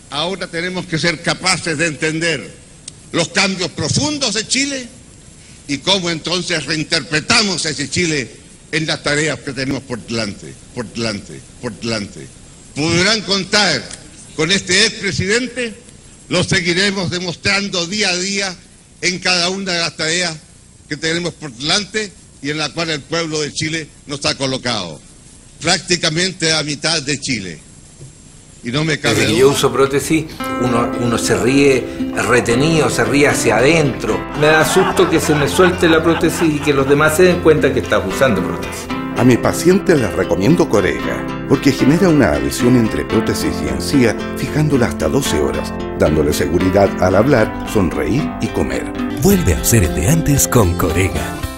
ahora tenemos que ser capaces de entender los cambios profundos de Chile y cómo entonces reinterpretamos ese Chile en las tareas que tenemos por delante. Podrán contar con este expresidente, lo seguiremos demostrando día a día en cada una de las tareas que tenemos por delante y en la cual el pueblo de Chile nos ha colocado. Prácticamente a mitad de Chile. Y no me cabe Desde duda. que yo uso prótesis, uno se ríe retenido, se ríe hacia adentro. Me da susto que se me suelte la prótesis y que los demás se den cuenta que estás usando prótesis. A mis pacientes les recomiendo Corega, porque genera una adhesión entre prótesis y encía, fijándola hasta 12 horas, dándole seguridad al hablar, sonreír y comer. Vuelve a ser el de antes con Corega.